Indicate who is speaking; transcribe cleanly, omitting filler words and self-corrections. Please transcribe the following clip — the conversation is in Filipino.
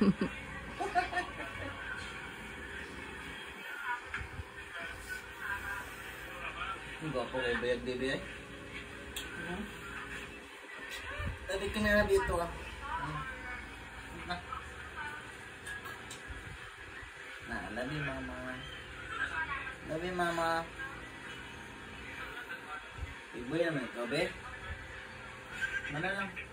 Speaker 1: Ang gwapo kay Bayag Bibi ay. Tabi ka na dito ka. Love you, mama. Love you, mama. Ibu ya, Mek. Obe? Mana lang?